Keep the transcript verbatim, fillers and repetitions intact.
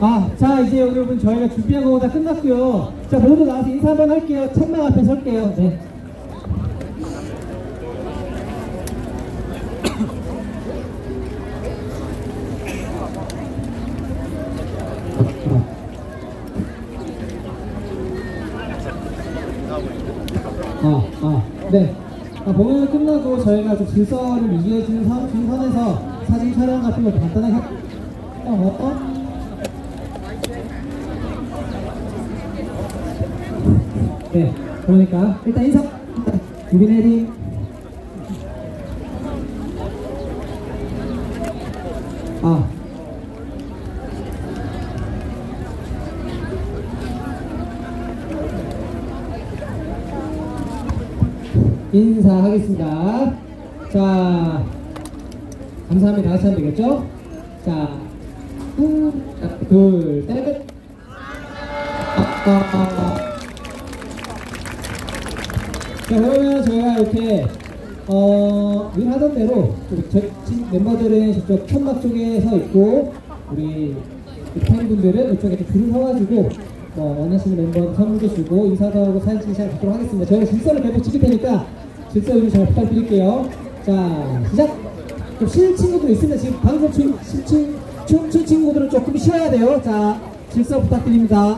아, 자, 이제 여러분 저희가 준비한 거 다 끝났고요. 자, 모두 나와서 인사 한번 할게요. 천막 앞에 설게요. 네. 아, 아, 네. 아, 공연이 끝나고 저희가 좀 질서를 유지해주는 선, 선에서 사진 촬영 같은 거 간단하게 하... 어, 어, 어? 네, 그러니까 일단 인사. 유빈혜리. 아. 인사하겠습니다. 자, 감사합니다. 다시 하면 되겠죠? 자, 둘, 둘, 셋. 아, 아, 아. 자, 그러면 저희가 이렇게 어, 늘 하던 대로 저, 멤버들은 저쪽 천막 쪽에 서 있고 우리 팬분들은 이쪽에 줄을 서가지고 뭐 원하시는 멤버 선물도 주고 인사도 하고 사진 찍기 시작하도록 하겠습니다. 저희가 질서를 계속 지킬 테니까 질서 유지 잘 부탁드릴게요. 자, 시작! 좀 쉴 친구들 있습니다. 지금 방송 춤, 춤, 춤춘 친구들은 조금 쉬어야 돼요. 자, 질서 부탁드립니다.